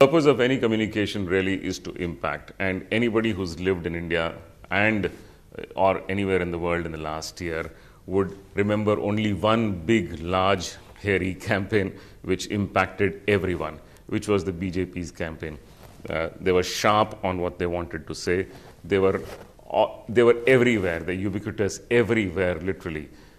Purpose of any communication really is to impact, and anybody who's lived in India and or anywhere in the world in the last year would remember only one big, large, hairy campaign which impacted everyone, which was the BJP's campaign. They were sharp on what they wanted to say. They were everywhere. They're ubiquitous everywhere, literally.